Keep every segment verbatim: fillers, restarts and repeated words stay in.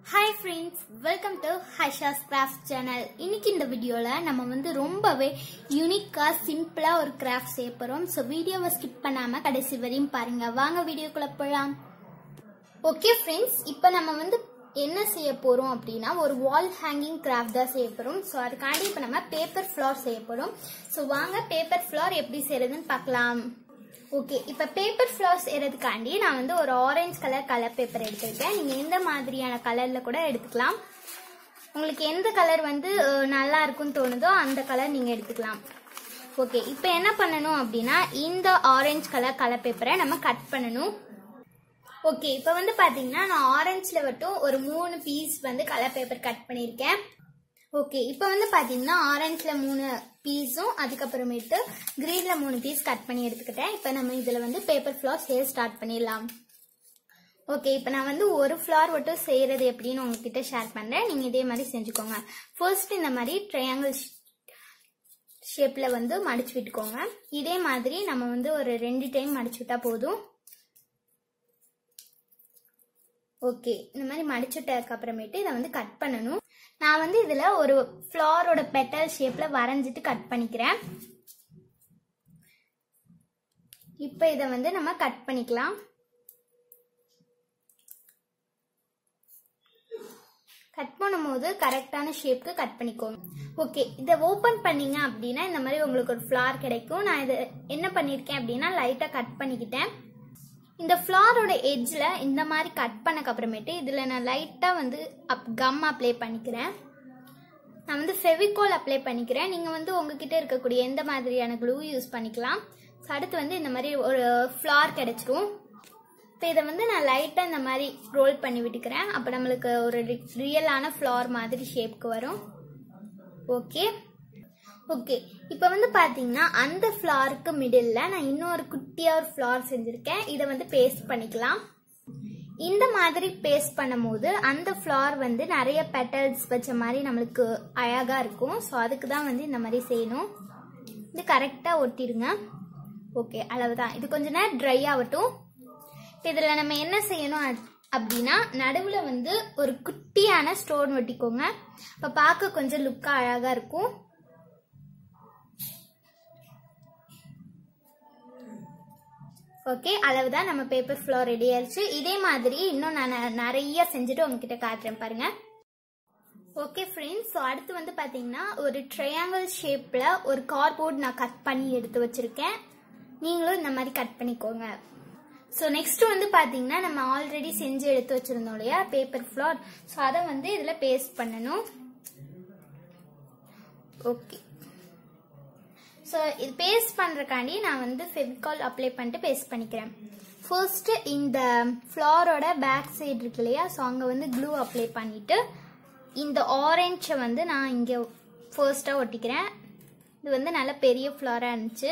Hi friends, welcome to Haisha's Craft channel. இன்னைக்கு இந்த வீடியோல நம்ம வந்து ரொம்பவே யூனிக்கா சிம்பிளா ஒரு கிராஃப்ட் செய்ய போறோம். சோ வீடியோவை ஸ்கிப் பண்ணாம கடைசி வரையும் பாருங்க. வாங்க வீடியோக்குள்ள போலாம். ஓகே फ्रेंड्स, இப்போ நம்ம வந்து என்ன செய்ய போறோம் அப்படினா ஒரு வால் ஹேங்கிங் கிராஃப்ட் தான் செய்ய போறோம். சோ அதுக்காண்டி இப்போ நம்ம பேப்பர் ஃப்ளார் செய்ய போறோம். சோ வாங்க பேப்பர் ஃப்ளார் எப்படி செய்யறதுன்னு பார்க்கலாம். ஓகே, இப்போ பேப்பர் ஃப்ளார்ஸ் செய்யறதுக்காண்டி நான் வந்து ஒரு ஆரஞ்சு கலர் கலர் பேப்பர் எடுத்திருக்கேன். நீங்க எந்த மாதிரியான கலர்ல கூட எடுத்துக்கலாம். உங்களுக்கு எந்த கலர் வந்து நல்லா இருக்கும்னு தோணுதோ அந்த கலர் நீங்க எடுத்துக்கலாம். ஓகே, இப்போ என்ன பண்ணணும் அப்படின்னா இந்த ஆரஞ்சு கலர் கலர் பேப்பரை நம்ம கட் பண்ணணும். ஓகே, இப்போ வந்து பாத்தீங்கன்னா நான் ஆரஞ்சுல மட்டும் ஒரு மூணு பீஸ் வந்து கலர் பேப்பர் கட் பண்ணிருக்கேன். ஓகே, இப்போ வந்து பாத்தீங்கன்னா ஆரஞ்சுல மூணு பீஸும் அதுக்கப்புறமேட்டு கிரீன்ல மூணு பீஸ் கட் பண்ணி எடுத்துக்கிட்டேன். இப்போ நம்ம இதுல வந்து பேப்பர் ஃப்ளார் செய்ய ஸ்டார்ட் பண்ணிடலாம். ஓகே, இப்போ நான் வந்து ஒரு ஃப்ளார் மட்டும் செய்யறது எப்படின்னு உங்ககிட்ட ஷேர் பண்றேன். நீங்க இதே மாதிரி செஞ்சுக்கோங்க. ஃபர்ஸ்ட் இந்த மாதிரி ட்ரையாங்கிள் ஷேப்ல வந்து மடிச்சு விட்டுக்கோங்க. இதே மாதிரி நம்ம வந்து ஒரு ரெண்டு டைம் மடிச்சு விட்டா போதும். ஓகே, இந்த மாதிரி மடிச்சுட்டதுக்கு அப்புறமேட்டு இதை வந்து கட் பண்ணணும். நான் வந்து இதுல ஒரு ஃப்ளாரோட பெட்டல் ஷேப்ல வரைஞ்சிட்டு கட் பண்ணிக்கிறேன். இப்போ இதை வந்து நம்ம கட் பண்ணிக்கலாம். கட் பண்ணும்போது கரெக்டான ஷேப்க்கு கட் பண்ணிக்கோங்க. ஓகே, இதை ஓபன் பண்ணீங்க அப்படின்னா இந்த மாதிரி உங்களுக்கு ஒரு ஃப்ளார் கிடைக்கும். நான் இதை என்ன பண்ணிருக்கேன் அப்படின்னா லைட்டா கட் பண்ணிக்கிட்டேன். இந்த ஃப்ளாரோட எட்ஜ்ல இந்த மாதிரி கட் பண்ணக்கு அப்புறமேட்டு இதுல நான் லைட்டா வந்து கம் அப்ளை பண்ணிக்கிறேன். நான் வந்து ஃபெவிகால் அப்ளை பண்ணிக்கிறேன். நீங்க வந்து உங்ககிட்ட இருக்கக்கூடிய எந்த மாதிரியான க்ளூ யூஸ் பண்ணிக்கலாம். அடுத்து வந்து இந்த மாதிரி ஒரு ஃப்ளார் கிடைச்சிரும். இப்போ இதை வந்து நான் லைட்டா இந்த மாதிரி ரோல் பண்ணி விட்டுக்கிறேன். அப்போ நம்மளுக்கு ஒரு ரியலான ஃப்ளார் மாதிரி ஷேப்க்கு வரும். ஓகே ஓகே இப்போ வந்து பாத்தீங்கன்னா அந்த ஃப்ளாருக்கு மிடில்ல நான் இன்னொரு குட்டியா ஒரு ஃப்ளார் செஞ்சிருக்கேன். இதை வந்து பேஸ்ட் பண்ணிக்கலாம். இந்த மாதிரி பேஸ்ட் பண்ணும் போது அந்த ஃப்ளார் வந்து நிறைய பெட்டல்ஸ் வச்ச மாதிரி நம்மளுக்கு அழகா இருக்கும். ஸோ அதுக்கு தான் வந்து இந்த மாதிரி செய்யணும். இது கரெக்டா ஒட்டிடுங்க. ஓகே, அளவுதான். இது கொஞ்ச நேரம் ட்ரை ஆகட்டும். இதுல நம்ம என்ன செய்யணும் அப்படின்னா நடுவுல வந்து ஒரு குட்டியான ஸ்டோன் ஒட்டிக்கோங்க. அப்ப பார்க்க கொஞ்சம் லுக்கா அழகா இருக்கும். ஓகே, அளவுதான். நம்ம பேப்பர் ஃப்ளார் ரெடி ஆயிடுச்சு. இதே மாதிரி இன்னும் நான் நிறைய செஞ்சுட்டு உங்ககிட்ட காட்டுறேன் பாருங்க. ஓகே ஃப்ரெண்ட்ஸ், ஸோ அடுத்து வந்து பாத்தீங்கன்னா ஒரு ட்ரையாங்கிள் ஷேப்ல ஒரு கார்ட்போர்ட் நான் கட் பண்ணி எடுத்து வச்சிருக்கேன். நீங்களும் இந்த மாதிரி கட் பண்ணிக்கோங்க. ஸோ நெக்ஸ்ட் வந்து பாத்தீங்கன்னா நம்ம ஆல்ரெடி செஞ்சு எடுத்து வச்சிருந்தோம் இல்லையா பேப்பர் ஃப்ளார். ஸோ அதை வந்து இதுல பேஸ்ட் பண்ணணும். ஓகே, ஸோ இது பேஸ்ட் பண்றதுக்காண்டி நான் வந்து ஃபெவிகால் அப்ளை பண்ணிட்டு பேஸ்ட் பண்ணிக்கிறேன். ஃபர்ஸ்ட் இந்த ஃப்ளாரோட பேக் சைடு இருக்கு இல்லையா, ஸோ அங்கே வந்து க்ளூ அப்ளை பண்ணிட்டு இந்த ஆரஞ்சை வந்து நான் இங்கே ஃபர்ஸ்டா ஒட்டிக்கிறேன். இது வந்து நல்ல பெரிய ஃப்ளாரா இருந்துச்சு.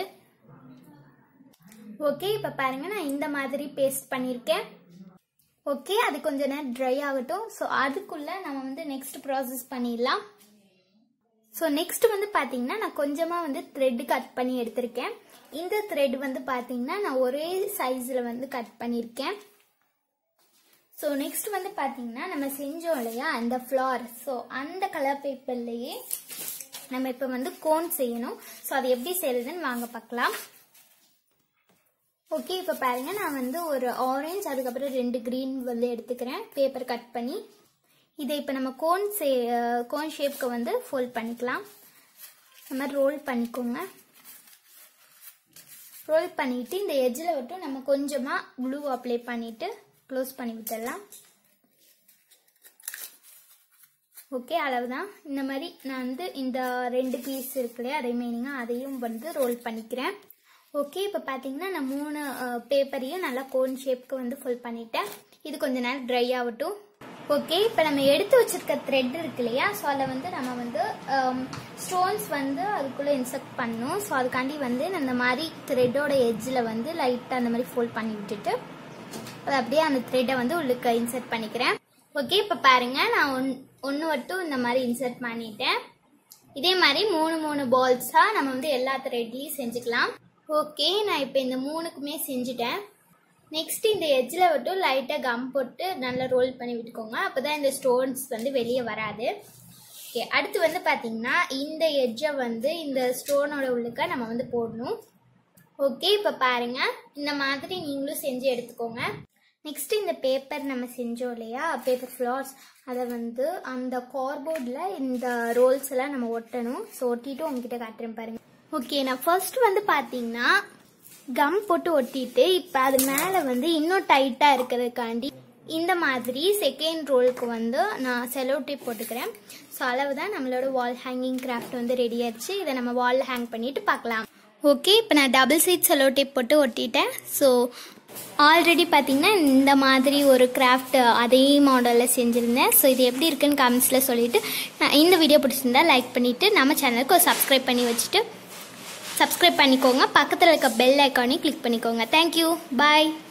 ஓகே, இப்போ பாருங்க நான் இந்த மாதிரி பேஸ்ட் பண்ணியிருக்கேன். ஓகே, அது கொஞ்ச நேரம் ட்ரை ஆகட்டும். ஸோ அதுக்குள்ள நம்ம வந்து நெக்ஸ்ட் ப்ராசஸ் பண்ணிடலாம். ஸோ நெக்ஸ்ட் வந்து பாத்தீங்கன்னா நான் கொஞ்சமா வந்து த்ரெட் கட் பண்ணி எடுத்திருக்கேன். இந்த த்ரெட் வந்து பாத்தீங்கன்னா நான் ஒரே சைஸ்ல வந்து கட் பண்ணிருக்கேன். ஸோ நெக்ஸ்ட் வந்து பாத்தீங்கன்னா நம்ம செஞ்சோம் இல்லையா அந்த ஃப்ளார், ஸோ அந்த கலர் பேப்பர்லயே நம்ம இப்ப வந்து கோன் செய்யணும். ஸோ அது எப்படி செய்யறதுன்னு வாங்க பார்க்கலாம். ஓகே, இப்ப பாருங்க நான் வந்து ஒரு ஆரஞ்சு அதுக்கப்புறம் ரெண்டு கிரீன் வந்து எடுத்துக்கிறேன் பேப்பர் கட் பண்ணி. இதை இப்போ நம்ம கோன் கோன் ஷேப்க்கு வந்து ஃபோல்ட் பண்ணிக்கலாம். இந்த மாதிரி ரோல் பண்ணிக்கோங்க. ரோல் பண்ணிட்டு இந்த எட்ஜில் மட்டும் நம்ம கொஞ்சமா க்ளூ அப்ளை பண்ணிட்டு க்ளோஸ் பண்ணி விட்டுடலாம். ஓகே, அளவுதான். இந்த மாதிரி நான் வந்து இந்த ரெண்டு பீஸ் இருக்கு இல்லையா ரிமைனிங்கா அதையும் வந்து ரோல் பண்ணிக்கிறேன். ஓகே, இப்போ பார்த்தீங்கன்னா நான் மூணு பேப்பரையும் நல்லா கோன் ஷேப்க்கு வந்து ஃபோல்ட் பண்ணிட்டேன். இது கொஞ்ச நேரம் ட்ரை ஆகட்டும். ஓகே, இப்போ நம்ம எடுத்து வச்சிருக்க த்ரெட் இருக்கு இல்லையா, ஸோ அதில் வந்து நம்ம வந்து ஸ்டோன்ஸ் வந்து அதுக்குள்ளே இன்சர்ட் பண்ணணும். ஸோ அதுக்காண்டி வந்து நான் இந்த மாதிரி த்ரெட்டோட எட்ஜில் வந்து லைட்டாக அந்த மாதிரி ஃபோல்ட் பண்ணி விட்டுட்டு அது அப்படியே அந்த த்ரெட்டை வந்து உள்ளுக்கு இன்சர்ட் பண்ணிக்கிறேன். ஓகே, இப்போ பாருங்க நான் ஒன் ஒன்று மட்டும் இந்த மாதிரி இன்சர்ட் பண்ணிட்டேன். இதே மாதிரி மூணு மூணு பால்ஸாக நம்ம வந்து எல்லா த்ரெட்லையும் செஞ்சுக்கலாம். ஓகே, நான் இப்போ இந்த மூணுக்குமே செஞ்சுட்டேன். நெக்ஸ்ட் இந்த எட்ஜில் மட்டும் லைட்டாக கம் போட்டு நல்லா ரோல் பண்ணி விட்டுக்கோங்க. அப்போ தான் இந்த ஸ்டோன்ஸ் வந்து வெளியே வராது. ஓகே, அடுத்து வந்து பார்த்திங்கன்னா இந்த எட்ஜை வந்து இந்த ஸ்டோனோட உள்ளுக்க நம்ம வந்து போடணும். ஓகே, இப்போ பாருங்கள், இந்த மாதிரி நீங்களும் செஞ்சு எடுத்துக்கோங்க. நெக்ஸ்ட் இந்த பேப்பர் நம்ம செஞ்சோம் இல்லையா, பேப்பர் ஃப்ளார்ஸ், அதை வந்து அந்த கார்ட்போர்டில் இந்த ரோல்ஸ் எல்லாம் நம்ம ஒட்டணும். ஸோ ஒட்டிட்டு உங்ககிட்ட காட்டுறேன் பாருங்கள். ஓகே, நான் ஃபர்ஸ்ட் வந்து பார்த்தீங்கன்னா கம் போட்டு ஒட்டிட்டு இப்போ அது மேலே வந்து இன்னும் டைட்டாக இருக்கிறதுக்காண்டி இந்த மாதிரி செகண்ட் ரோலுக்கு வந்து நான் செலோ டேப் போட்டுக்கிறேன். ஸோ அளவு தான் நம்மளோட வால் ஹேங்கிங் கிராஃப்ட் வந்து ரெடி ஆயிடுச்சு. இதை நம்ம வாலில் ஹேங் பண்ணிட்டு பார்க்கலாம். ஓகே, இப்போ நான் டபுள் சைட் செலோ டேப் போட்டு ஒட்டிட்டேன். ஸோ ஆல்ரெடி பார்த்தீங்கன்னா இந்த மாதிரி ஒரு கிராஃப்ட் அதே மாடலில் செஞ்சுருந்தேன். ஸோ இது எப்படி இருக்குன்னு கமெண்ட்ஸில் சொல்லிவிட்டு, நான் இந்த வீடியோ பிடிச்சிருந்தா லைக் பண்ணிவிட்டு நம்ம சேனலுக்கு ஒரு சப்ஸ்கிரைப் பண்ணி வச்சுட்டு சப்ஸ்கிரைப் பண்ணிக்கோங்க. பக்கத்தில் இருக்க பெல் ஐக்கானையும் கிளிக் பண்ணிக்கோங்க. தேங்க்யூ, பாய்.